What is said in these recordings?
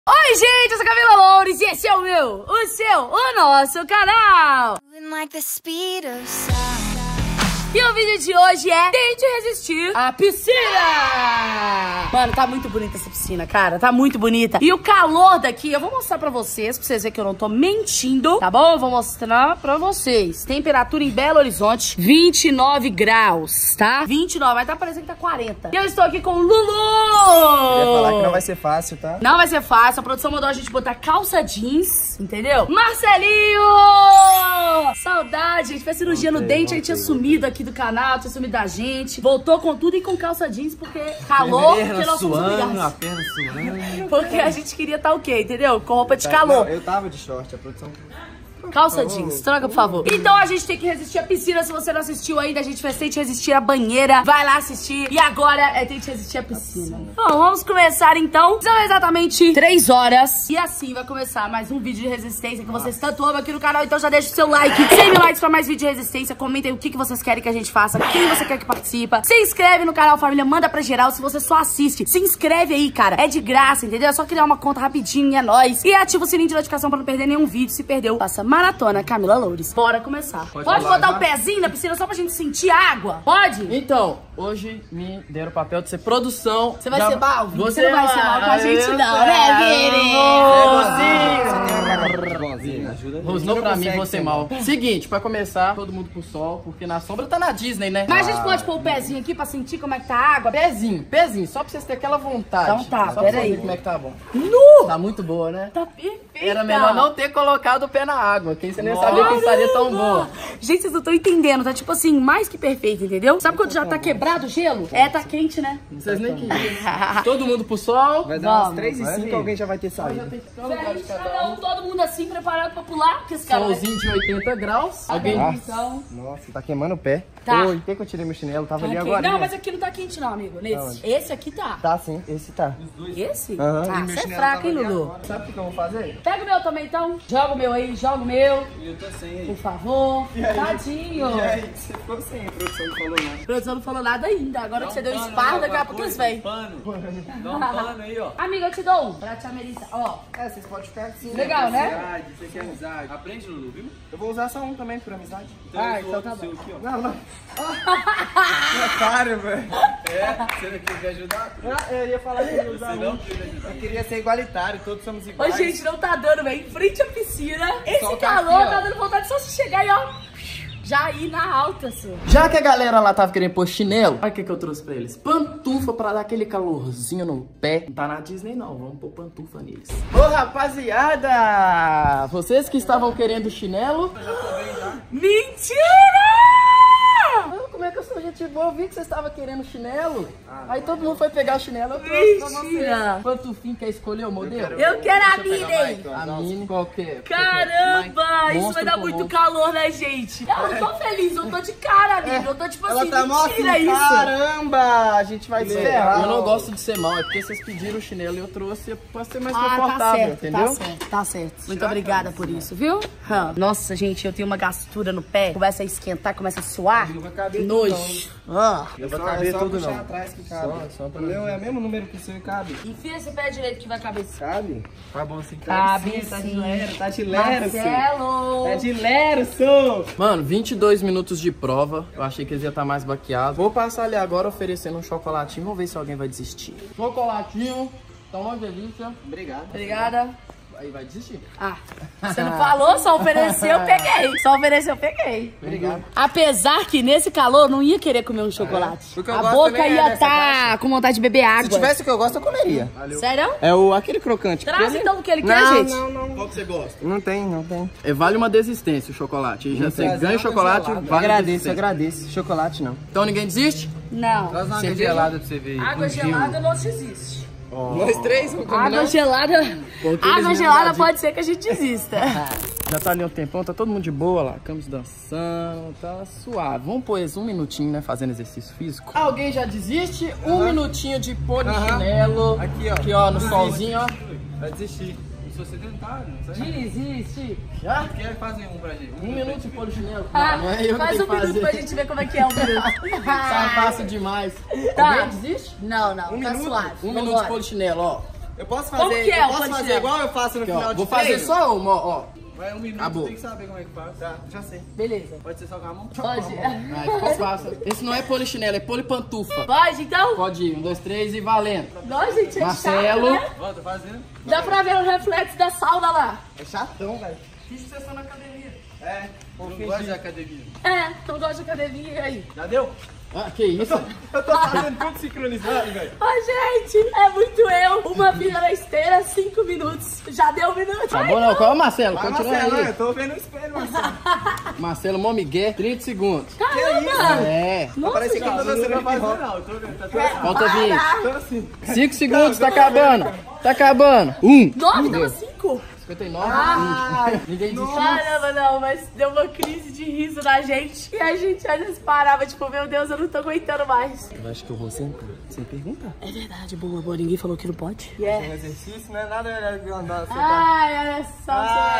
Oi, gente, eu sou a Camila Loures e esse é o meu, o seu, o nosso canal. E o vídeo de hoje é Tente Resistir à Piscina. Mano, tá muito bonita essa piscina, cara, tá muito bonita. E o calor daqui, eu vou mostrar pra vocês verem que eu não tô mentindo, tá bom? Eu vou mostrar pra vocês. Temperatura em Belo Horizonte, 29 graus, tá? 29, vai tá parecendo que tá 40. E eu estou aqui com o Lulu. Eu ia falar que não vai ser fácil, tá? Não vai ser fácil, a produção mandou a gente botar calça jeans, entendeu? Marcelinho! Saudade, a gente fez cirurgia no dente, a gente tinha sumido aqui do canal, tinha sumido da gente. Voltou com tudo e com calça jeans, porque calor, porque nós somos obrigados. A perna suando. Porque a gente queria estar o quê, entendeu? Com roupa de calor. Não, eu tava de short, a produção... Calça jeans, troca por favor. Então a gente tem que resistir à piscina. Se você não assistiu ainda, a gente fez Tente Resistir à banheira. Vai lá assistir. E agora é Tente Resistir à piscina. Bom, vamos começar então. São exatamente 3 horas. E assim vai começar mais um vídeo de resistência que vocês tanto amam aqui no canal. Então já deixa o seu like. 100 mil likes pra mais vídeo de resistência. Comentem o que vocês querem que a gente faça. Quem você quer que participa. Se inscreve no canal, família. Manda pra geral. Se você só assiste, se inscreve aí, cara. É de graça, entendeu? É só criar uma conta rapidinho e é nóis. E ativa o sininho de notificação pra não perder nenhum vídeo. Se perdeu, passa maratona Camila Loures. Bora começar. Pode botar o pezinho na piscina só pra gente sentir água? Pode? Então, hoje me deram o papel de ser produção. Você vai ser mal? Você não vai ser mal com a gente não, né, querido? Rosnou pra mim, você mal. Seguinte, pra começar, todo mundo pro sol, porque na sombra tá na Disney, né? Mas a gente pode pôr o pezinho aqui pra sentir como é que tá a água? Pezinho, só pra vocês terem aquela vontade. Então tá, só peraí. Como é que tá bom. Nu! Tá muito boa, né? Tá perfeita. Era melhor não ter colocado o pé na água, que você nem sabia que estaria tão boa. Gente, vocês não estão entendendo, tá tipo assim, mais que perfeito, entendeu? Sabe quando já tá quebrado o gelo? É, tá quente, né? Vocês nem queriam. Todo mundo pro sol. Vai dar umas 3h05, alguém já vai ter saído. Cada um, todo mundo assim, preparado pra pular. Que esse cara solzinho de 80 graus. Alguém então. Nossa, tá queimando o pé. Tá. Oi, que eu tirei meu chinelo, tava ali agora. Não, mas aqui não tá quente não, amigo. Nesse. Esse aqui tá. Tá sim, esse tá. Esse? Aham. Ah, você é fraco, hein, Lulu? Sabe o que eu vou fazer? Pega o meu também, então. Joga o meu aí, joga o meu. Eu tô sem aí. Por favor. Tadinho. E aí, você ficou sem, a produção não falou nada. A produção não falou nada ainda. Agora que você deu esparro, daqui a pouco eles vêm. Dá um pano aí, ó. Amiga, eu te dou um pra te amenizar. Ó. É, vocês podem ficar assim. Legal, né? Amizade, você quer amizade. Aprende, Lulu, viu? Eu vou usar só um também por amizade. Então tá bom. Aqui, ó. Não. Otário, velho. É, você não quer me ajudar? Eu ia falar que eu ia usar Você não um. quer me ajudar. Eu queria ser igualitário, todos somos Ô, iguais. gente, não tá dando, velho. Em frente à piscina. Esse Sol tá calor aqui, ó. tá dando vontade só de chegar e, ó, já ir na alta, senhor. Já que a galera lá tava querendo pôr chinelo, olha o que eu trouxe pra eles. Pantufa pra dar aquele calorzinho no pé. Não tá na Disney não, vamos pôr pantufa neles. Ô rapaziada, vocês que estavam querendo chinelo. Mentira! Como é que eu sou gente boa? Eu vi que vocês estavam querendo chinelo. Aí todo mundo foi pegar o chinelo. Eu trouxe pra Mentira! você. Pantufinho quer escolher o modelo? Eu quero a Mini! A mini qualquer. Caramba! Isso Monstro vai dar com muito monstro. calor, né, gente? Eu não tô feliz, eu tô de cara, amigo. Eu tô tipo Ela assim, tá mó assim, mentira isso! caramba, a gente vai se ferrar. Eu não gosto de ser mal, é porque vocês pediram o chinelo e eu trouxe pra ser mais Ah, tá confortável, certo, entendeu? tá certo, tá certo. Muito obrigada por isso, viu? Nossa, gente, eu tenho uma gastura no pé. Começa a esquentar, começa a suar. Não vai caber Nojo. Eu vou caber tudo não. Atrás que cabe. Só pra O meu é o mesmo número que o seu e cabe. Enfia esse pé direito que vai caber. Cabe? Tá bom assim. Cabe Tá de sim. lero, tá de lero, senhor. Marcelo! Tá de lero, sou. Mano, 22 minutos de prova. Eu achei que eles iam estar mais baqueados. Vou passar ali agora oferecendo um chocolatinho. Vamos ver se alguém vai desistir. Chocolatinho. Tá uma delícia. Obrigado. Obrigada. Aí vai desistir. Ah, você não falou, só ofereceu, eu peguei. Só ofereceu, eu peguei. Obrigado. Apesar que nesse calor eu não ia querer comer um chocolate. Porque eu A gosto boca também, ia dessa estar com vontade de beber água. Se tivesse o que eu gosto, eu comeria. Sério? É aquele crocante. Traz então o que ele quer, Não, gente. não. Qual que você gosta? Não tem. Vale uma desistência o chocolate. Já você ganha o chocolate, vale a Agradeço, desistência. agradeço. Chocolate não. Então ninguém desiste? Não. Traz uma água Cerveja? gelada pra você ver. Água gelada não desiste. Nós três, vamos combinar? Água gelada. Água gelada pode ser que a gente desista. Já tá ali um tempão, tá todo mundo de boa lá. Ficamos dançando, tá suave. Vamos pôr um minutinho, né, fazendo exercício físico. Alguém já desiste? Um minutinho de pôr de chinelo. Aqui, ó, no solzinho, ó. Vai desistir. Eu sou sedentário, não sei. Desiste. Já? Quer fazer um pra gente? Um minuto de pôr de chinelo. Ah, Não é eu que faz tenho um que minuto fazer. pra gente ver como é que é um minuto. Tá fácil demais. Tá. Alguém desiste? Não, tá minuto? suave. Um minuto de Vambora. pôr de chinelo, ó. Eu posso Como fazer, que é eu o posso fazer polichinelo? igual eu faço no Aqui, ó, final de vou fazer treino? só uma, ó. Vai 1 minuto, Acabou. tem que saber como é que faz. Tá, já sei. Beleza. Pode ser só com a mão? Pode. Aí ficou fácil. Esse não é polichinelo, é polipantufa. Pode, então? Pode ir, 1, 2, 3 e valendo. Nossa, gente, é Marcelo. chato, né? Ó, tô fazendo. Dá pra ver o reflexo da sauna lá. É chatão, velho. Fiz sessão na academia. É, Eu não gosto de academia. É, então gosto de academia e aí. Já deu? Ah, que isso? eu tô fazendo tudo sincronizado, velho. Ô, gente, é muito eu. Uma vida na esteira, 5 minutos. Já deu 1 minuto. Tá bom não, qual é o Marcelo? Vai, Continua Marcelo, aí. eu tô vendo o espelho, Marcelo. Marcelo Momigué, 30 segundos. Caramba! É. Nossa, Parece que eu tô gente. dançando hip hop. Não, eu tô vendo. Tá tudo Falta 20. Tô assim. 5 segundos, tá acabando. Tá acabando. 1. 9, dava 5. 59. Ninguém desistiu. Caramba, não, mas deu uma crise de riso na gente. E a gente às vezes parava, tipo, meu Deus, eu não tô aguentando mais. Eu acho que eu vou sentar, sem perguntar. É verdade, boa, ninguém falou que não pode. Um exercício não é nada melhor que andar sentar. Ai, olha só,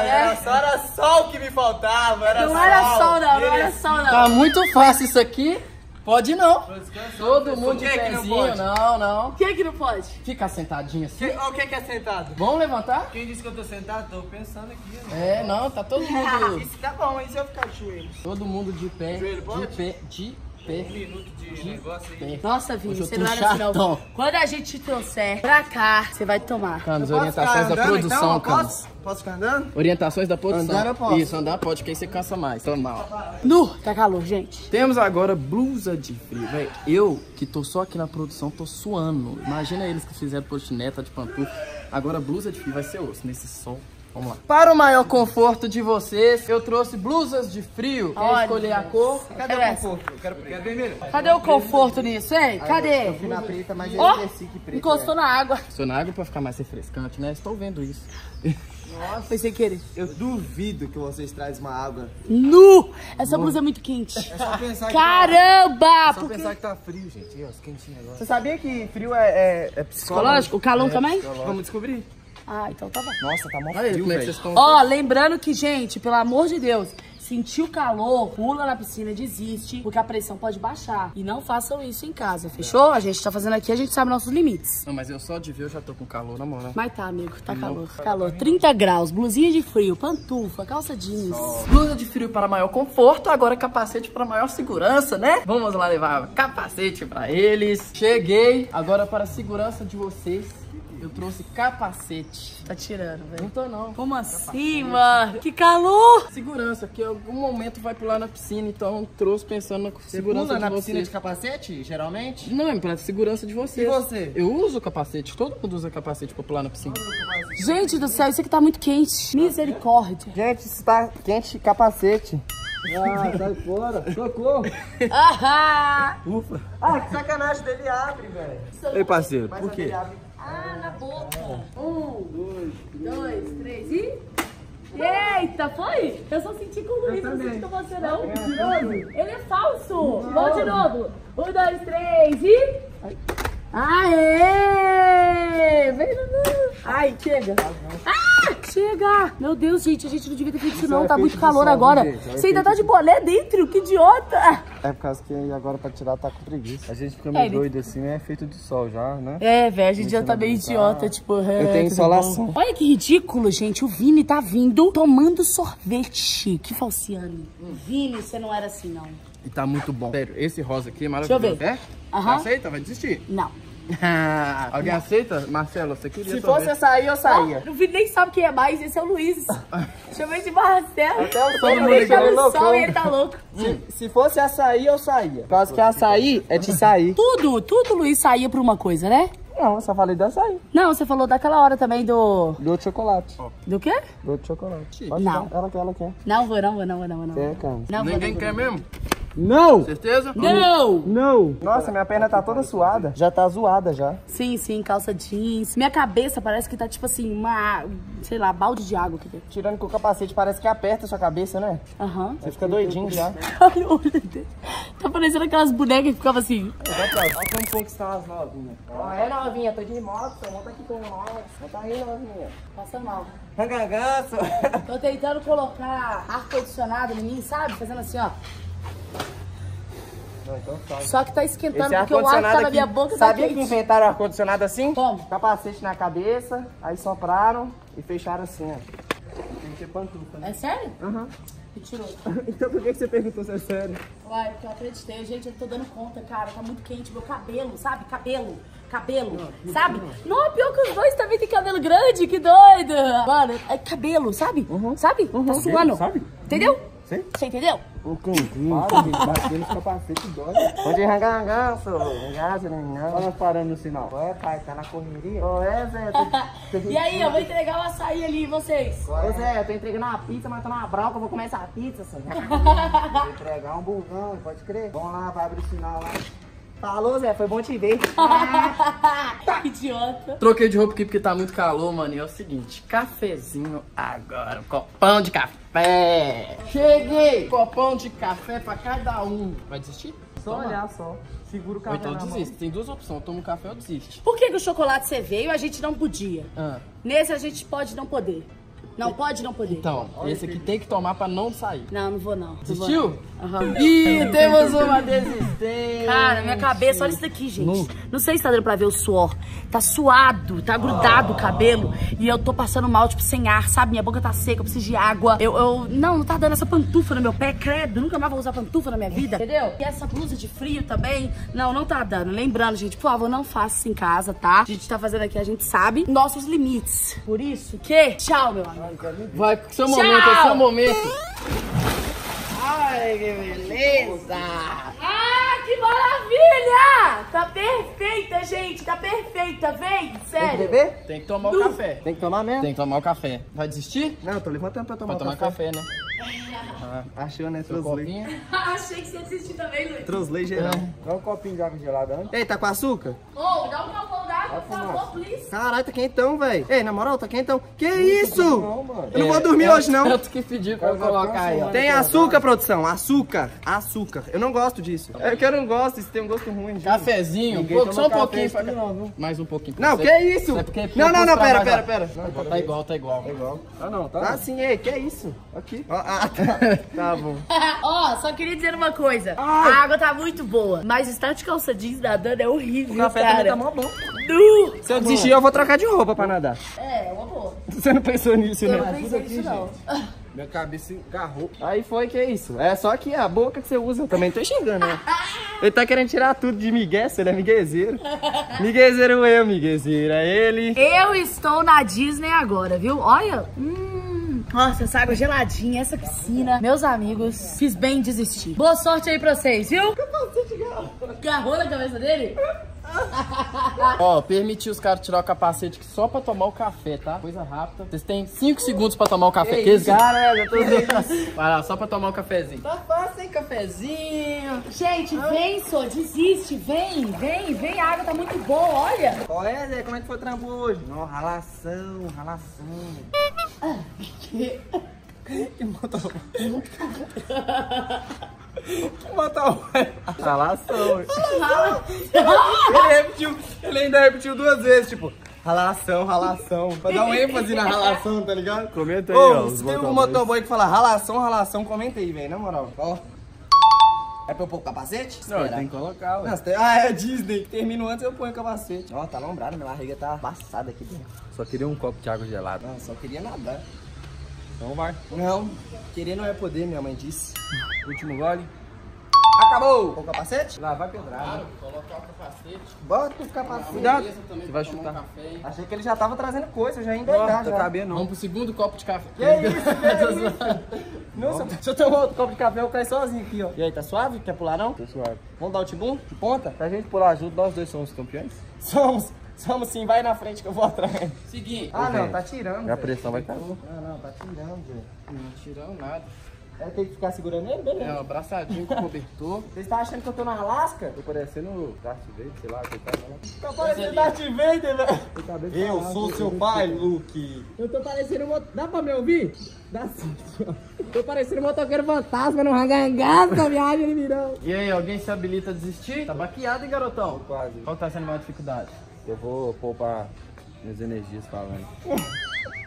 Era só o que me faltava. Não era sol, não era sol, não. Tá muito fácil isso aqui. Pode não. descansando. Todo mundo de Por que que não pezinho, pode? O que é que não pode? Fica sentadinho assim. O que é sentado? Vamos levantar? Quem disse que eu tô sentado? Tô pensando aqui, né? É, não, tá todo mundo. Isso tá bom, e se eu ficar de joelho? Todo mundo de pé. Joelho pode? De pé, de pé. 1 minuto de negócio aí. pé. Nossa, Vini, Hoje eu você tô não era assim, não. chatão. Quando a gente te trouxer pra cá, você vai tomar. Camis, Posso orientações ficar da andando, produção, então? Camis. Posso ficar andando? Orientações da produção. Andar eu posso. Isso, andar pode, porque aí você cansa mais. Tô mal. Tá calor, gente. Temos agora blusa de frio, velho. Eu, que tô só aqui na produção, tô suando. Imagina eles que fizeram postineta de pantufa. Agora blusa de frio vai ser osso, nesse sol. Vamos lá. Para o maior conforto de vocês, eu trouxe blusas de frio. Quer Olha. escolher a cor? Cadê Essa. o conforto? Eu quero vermelho. Cadê o conforto nisso, hein? Cadê? Eu fui na preta, mas eu Ó, esqueci que preta. encostou na água. Estou na água pra ficar mais refrescante, né? Estou vendo isso. Foi sem querer. Eu duvido que vocês trazem uma água. Nu! Essa blusa é muito quente. É só pensar que Caramba! Só pensar que tá frio, gente. E, ó, os quentinhos agora. Você sabia que frio é psicológico? Psicológico? O calor também? Vamos descobrir. Ah, então tá bom. Nossa, tá mó Olha aí frio, como é que velho. vocês estão. Ó, lembrando que, gente, pelo amor de Deus, sentiu calor, pula na piscina, desiste, porque a pressão pode baixar. E não façam isso em casa, fechou? A gente tá fazendo aqui, a gente sabe nossos limites. Não, mas eu só de ver eu já tô com calor, na moral. Mas tá, amigo, tá calor. Calor, 30 graus, blusinha de frio, pantufa, calça jeans. Blusa de frio para maior conforto, agora capacete para maior segurança, né? Vamos lá levar capacete para eles. Cheguei, agora para a segurança de vocês, eu trouxe capacete. Tá tirando, velho. Não tô não. Como assim, mano? Que calor! Segurança, que em algum momento vai pular na piscina, então trouxe pensando na segurança Pula de na vocês. piscina de capacete, geralmente? Não, é pra segurança de vocês. E você? Eu uso capacete, todo mundo usa capacete pra pular na piscina. Gente do céu, isso aqui tá muito quente. Misericórdia. Gente, isso tá quente, capacete. Ah, sai fora. Socorro. Ah, Ufa. Ah, que sacanagem dele abre, velho. Ei, parceiro, por quê? na boca. 1, 2, 3 e... Eita, foi? Eu só senti com o Luiz, não senti com você não. Ele é falso. Vamos de novo. 1, 2, 3 e... Aê! Vem, ai, chega. Ah, chega. Meu Deus, gente, a gente não devia ter feito isso não. Tá muito calor agora. Você ainda tá de boné dentro? Que idiota. É por causa que agora pra tirar tá com preguiça. A gente fica meio doido assim, é feito de sol já, né? É, velho, a gente já tá meio idiota, tipo... Eu tenho insolação. Olha que ridículo, gente. O Vini tá vindo tomando sorvete. Que falciane. Vini, você não era assim, não. E tá muito bom. Sério, esse rosa aqui é maravilhoso. Deixa eu ver. É? Aham. Aceita? Vai desistir? Não. Alguém aceita? Marcelo, você queria Se sorvete? fosse açaí, eu saía. O Vini nem sabe quem é mais. Esse é o Luiz. Chamei de Marcelo. Até o sol Ele não deixa liga, ele é no sol loucão. e ele tá louco. Se fosse açaí, eu saía. Por causa que açaí é de sair. Tudo Luiz saía pra uma coisa, né? Não, eu só falei do açaí. Não, você falou daquela hora também do... Do outro chocolate. Do quê? Do outro chocolate. Não. Dar. Ela quer. Não vou. Quer, cara. Não vou, Ninguém não quer vou. mesmo? Não! Certeza? Não! Não! Nossa, minha perna tá toda suada. Já tá zoada já. Sim, calça jeans. Minha cabeça parece que tá tipo assim, uma... Sei lá, balde de água. Tirando que o capacete parece que aperta a sua cabeça, né? Aham. Você fica doidinho já. Olha o olho dele. Tá parecendo aquelas bonecas que ficavam assim. Olha como conquistar as novinhas. Ó, é novinha, tô de moto, monta aqui com nós. Monta aí, novinha. Passa mal. Rangagaço. Tô tentando colocar ar-condicionado em mim, sabe? Fazendo assim, ó. Então sobe. Só que tá esquentando, Esse porque o ar que tá ar-condicionado na minha aqui, boca tá sabia que quente. inventaram ar-condicionado assim? Como? Capacete na cabeça, aí sopraram e fecharam assim, ó. Tem que ter pantufa, né? É sério? Aham. Mentiroso. Então por que você perguntou se é sério? Uai, porque eu acreditei. Gente, eu tô dando conta, cara. Tá muito quente. Meu cabelo, sabe? Cabelo, sabe? Não, pior que os dois também tem cabelo grande. Que doido. Mano, é cabelo, sabe? Sabe? Tá suando. Sabe? Entendeu? Sim. Você entendeu? Entendi. Para, gente, bater nos capacetes dói. Pode rangar, Olha nós parando no sinal. Ué, pai, tá na correria? Ué, Zé. E aí, eu vou entregar o açaí ali, vocês. Ô, Zé, eu tô entregando uma pizza, mas tô na bronca, eu vou comer essa pizza, senhor. Vou entregar um burgão, pode crer? Vamos lá, vai abrir o sinal lá. Falou, Zé, foi bom te ver. Que idiota. Troquei de roupa aqui porque tá muito calor, mano. E é o seguinte, cafezinho agora, um copão de café. Cheguei! Copão de café pra cada um. Vai desistir? Só olhar, só. Segura o Ou café então na mão. desiste. Tem duas opções, eu tomo um café ou desiste. Por que o chocolate você veio e a gente não podia? Ah. Nesse a gente pode não poder. Não pode não poder. Então, esse aqui tem que tomar pra não sair. Não, não vou não. Desistiu? Aham. Ih, temos uma desistência. Cara, minha cabeça, olha isso daqui, gente. Não sei se tá dando pra ver o suor. Tá suado, tá grudado o cabelo. E eu tô passando mal, tipo, sem ar, sabe? Minha boca tá seca, eu preciso de água. Não tá dando essa pantufa no meu pé, credo. Nunca mais vou usar pantufa na minha vida. Entendeu? E essa blusa de frio também. Não tá dando. Lembrando, gente, por favor, não faça isso em casa, tá? A gente tá fazendo aqui, a gente sabe nossos limites. Por isso que... Tchau, meu amigo. Vai, seu Tchau. momento, é seu momento. Ai, que beleza! Ah, que maravilha! Tá perfeita, gente. Tá perfeita. Vem, Tem que sério. beber? Tem que tomar o café. Tem que tomar mesmo? Tem que tomar o café. Vai desistir? Não, eu tô levantando pra tomar Vai tomar café, né? Achou, né? Seu Trosley. copinho. Achei que você ia assistir também, Luiz. Trosley geral. Dá um copinho de água gelada antes. Ei, tá com açúcar? Ô, dá um copão d'água, por favor, please. Caralho, tá quentão, velho. Ei, na moral, tá quentão. Que isso? Não, mano. Eu não vou dormir hoje, não. Tanto que pediu pra eu colocar aí, ó. Tem açúcar, produção. Açúcar. Açúcar. Eu não gosto disso. É que eu não gosto, isso tem um gosto ruim. juro. Cafezinho, Ninguém só toma um pouquinho. café, Pra... não, viu? Mais um pouquinho. pra Não, você. que isso? É porque Não, eu pus pra mais, pera. ó. Tá igual, tá igual. Ah, não, tá? Ah, sim, ei, que isso? Aqui. Ah, tá bom. Ó, só queria dizer uma coisa. A água tá muito boa, mas estar de calça jeans nadando é horrível, O café também cara. tá mó bom. Nu. Se eu desistir, eu vou trocar de roupa pra nadar. É, uma boa. Você não pensou nisso, Eu né? não pensei nisso, não. Minha cabeça engarrou. Aí foi, que isso? É só que a boca que você usa, eu também tô enxergando, né? Ele tá querendo tirar tudo de migué, ele é miguezeiro. Miguezeiro eu, miguezeiro é ele. Eu estou na Disney agora, viu? Olha. Nossa, essa água geladinha, essa piscina. Meus amigos, fiz bem em desistir. Boa sorte aí pra vocês, viu? Garrou na cabeça dele? Ó, permitir os caras tirar o capacete aqui só pra tomar o café, tá? Coisa rápida. Vocês têm 5 segundos pra tomar o café. Que cara, eu tô Vai lá, só pra tomar o cafezinho. Tá fácil, hein, cafezinho. Gente, vem, só, desiste. Vem. A água tá muito boa, olha. Qual é, Zé? Como é que foi o trampo hoje? Não, ralação. Que motor? Ralação. Ele ainda repetiu 2 vezes, tipo, ralação. Pra dar um ênfase na ralação, tá ligado? Comenta aí, Ô, ó. se tem um motoboy que fala ralação, comenta aí, velho, na moral. Ó. É pra eu pôr o capacete? Não, tem que colocar, ué. É Disney. Termino antes eu ponho o capacete. Ó, tá alombrado, minha barriga tá passada aqui dentro. Só queria um copo de água gelada. Não, só queria nadar. Então vai. Não, querer não é poder, minha mãe disse. Último gole. Acabou! Com o capacete? Lá, vai pedrada. Colocar o capacete. Bota o capacete. Cuidado. Também Você vai pra tomar chutar. um café, hein? Achei que ele já tava trazendo coisa, eu já ia endoidar Tá já. cabendo não. Vamos pro segundo copo de café. Que isso? Não, se eu tomar outro copo de café, eu caio sozinho aqui, ó. E aí, tá suave? Quer pular não? Tô suave. Vamos dar o tibum de ponta? Se a gente pular junto, nós dois somos campeões. Somos sim, vai na frente que eu vou atrás. Seguinte. Ah, não, gente. tá tirando. A velho. pressão vai cair. Não, tá tirando, velho. Não tirando nada. É, tem que ficar segurando ele, É, beleza. um abraçadinho com cobertor. Vocês estão achando que eu tô na Alasca? Tô parecendo Darth Vader, sei lá, coitado. Tá parecendo Darth Vader, velho. Eu sou seu pai, Luke. Eu tô parecendo Dá pra me ouvir? Dá sim. Tô parecendo um motoqueiro fantasma no rangangaço, viagem ele virou. E aí, alguém se habilita a desistir? Tá baqueado, hein, garotão? Quase. Qual tá sendo a maior dificuldade? Eu vou poupar minhas energias falando.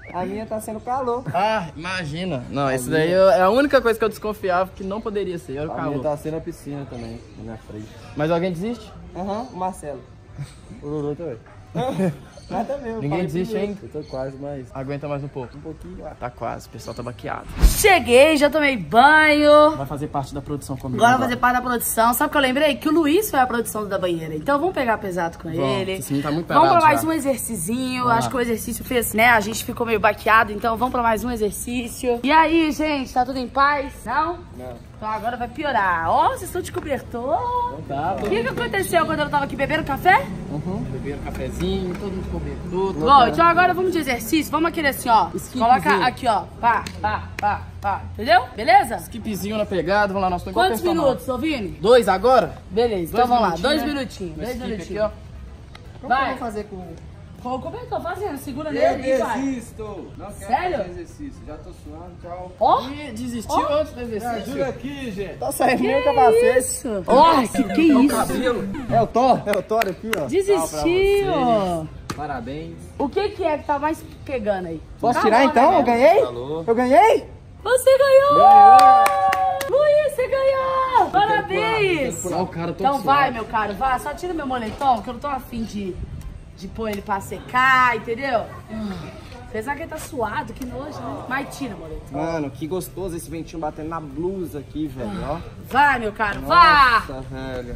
A minha tá sendo calor. Ah, imagina. Não, isso daí é a única coisa que eu desconfiava que não poderia ser, era o A minha calor. tá sendo a piscina também, na minha frente. Mas alguém desiste? Aham, o Marcelo. O Lulu também. Nada mesmo. Ninguém desiste ainda? Eu tô quase, mas Aguenta mais um pouco. um pouquinho. Tá quase, o pessoal tá baqueado. Cheguei, já tomei banho. Vai fazer parte da produção comigo. Agora eu vou fazer parte da produção. Sabe o que eu lembrei? Que o Luiz foi a produção da banheira. Então vamos pegar pesado com ele. Esse menino tá muito Vamos pesado pra mais já. um exercizinho. Vamos Acho lá. que o exercício fez, né? A gente ficou meio baqueado, então vamos pra mais um exercício. E aí, gente, tá tudo em paz? Não? Não. Então agora vai piorar. Ó, vocês estão de cobertor. Tá, O que aconteceu quando eu tava aqui bebendo café? beberam um cafezinho, todo mundo cobertor. Bom, então agora vamos de exercício. Vamos aquele assim, ó. Skipzinho. Coloca aqui, ó. Pá, pá, pá, pá. Entendeu? Beleza? Skipzinho na pegada, vamos lá, nós estamos Quantos minutos, ô Vini? 2 agora? Beleza, então Dois vamos lá. minutinhos, 2 né? minutinhos. 2 Skip minutinhos. aqui, ó. Vai. Vou fazer com... Como é que eu tô fazendo? Segura nele e vai. desisto! Não quero Sério? fazer exercício, já tô suando, tchau. Ó. Ih, desistiu antes do exercício. Ajuda aqui, gente! Tá saindo meu capacete. Isso. Ó, que isso? É o Thor aqui, ó. Desistiu. Parabéns. O que é que tá mais pegando aí? Posso Calor, tirar então? né? Eu ganhei? Falou. Eu ganhei? Você ganhou! Luiz, você ganhou! Parabéns! Só o cara todo Então vai, suado. meu caro, vai. Só tira meu moletom, que eu não tô afim de pôr ele pra secar, entendeu? Apesar que ele tá suado, que nojo, né? Mas tira, moletom. Mano, que gostoso esse ventinho batendo na blusa aqui, velho, ó. Vai, meu caro, vá! Nossa, velho.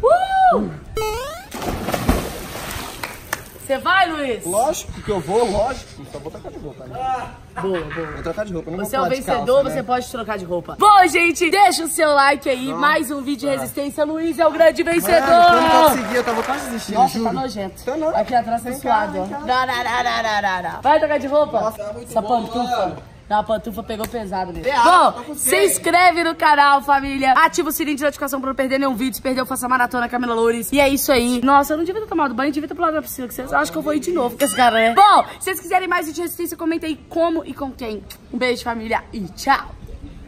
Você vai, Luiz? Lógico que eu vou, lógico. Só vou trocar de roupa, né? Boa, boa. Vou trocar de roupa, não Você é vou o pular de vencedor, calça, né? você pode trocar de roupa. Bom, gente, deixa o seu like aí. Mais um vídeo de resistência. Luiz é o grande vencedor. Mano, como pode seguir? Eu tava quase desistindo, Nossa, juro. tá nojento. Tá não. Aqui atrás tá Vem cá, suado, vem ó. cá. Não. Vai trocar de roupa? Nossa, tá muito Essa bom, pantufa. mano. Não, a pantufa pegou pesado mesmo. Tô Bom, com se sede. inscreve no canal, família. Ativa o sininho de notificação pra não perder nenhum vídeo. Se perdeu, faça a maratona Camila Loures. E é isso aí. Nossa, eu não devia ter tomado banho, devia ter pulado na piscina. Que eu acho que eu vou ir de novo com esse cara, né? Bom, se vocês quiserem mais vídeo de resistência, comenta aí como e com quem. Um beijo, família, e tchau.